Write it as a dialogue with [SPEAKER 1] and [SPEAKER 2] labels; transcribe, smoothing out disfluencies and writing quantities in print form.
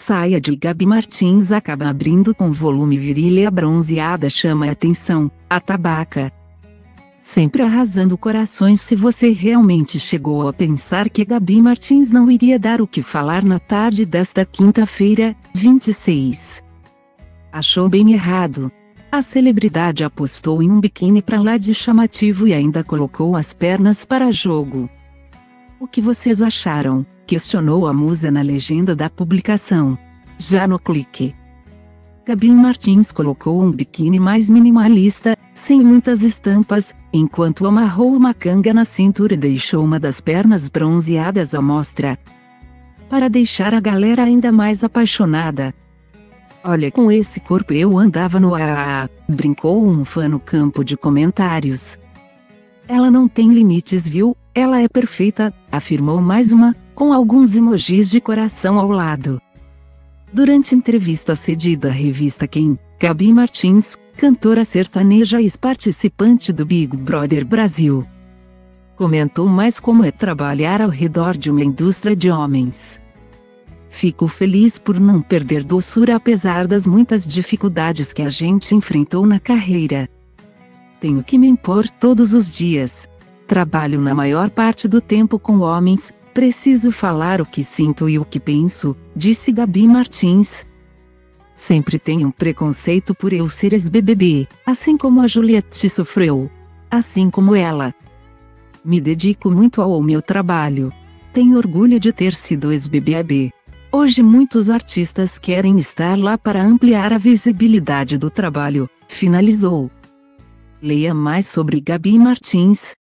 [SPEAKER 1] saia de Gabi Martins acaba abrindo com volume virilha bronzeada chama a atenção, atabaca. Sempre arrasando corações. Se você realmente chegou a pensar que Gabi Martins não iria dar o que falar na tarde desta quinta-feira, 26. Achou bem errado. A celebridade apostou em um biquíni pra lá de chamativo e ainda colocou as pernas para jogo. O que vocês acharam? Questionou a musa na legenda da publicação. Já no clique, Gabi Martins colocou um biquíni mais minimalista, sem muitas estampas, enquanto amarrou uma canga na cintura e deixou uma das pernas bronzeadas à mostra, para deixar a galera ainda mais apaixonada. Olha, com esse corpo eu andava no AAA, brincou um fã no campo de comentários. Ela não tem limites, viu? Ela é perfeita, afirmou mais uma, com alguns emojis de coração ao lado. Durante entrevista cedida à revista Quem, Gabi Martins, cantora sertaneja e ex-participante do Big Brother Brasil, comentou mais como é trabalhar ao redor de uma indústria de homens. Fico feliz por não perder doçura apesar das muitas dificuldades que a gente enfrentou na carreira. Tenho que me impor todos os dias. Trabalho na maior parte do tempo com homens, preciso falar o que sinto e o que penso, disse Gabi Martins. Sempre tenho um preconceito por eu ser ex-BBB, assim como a Juliette sofreu. Assim como ela. Me dedico muito ao meu trabalho. Tenho orgulho de ter sido ex-BBB. Hoje muitos artistas querem estar lá para ampliar a visibilidade do trabalho, finalizou. Leia mais sobre Gabi Martins,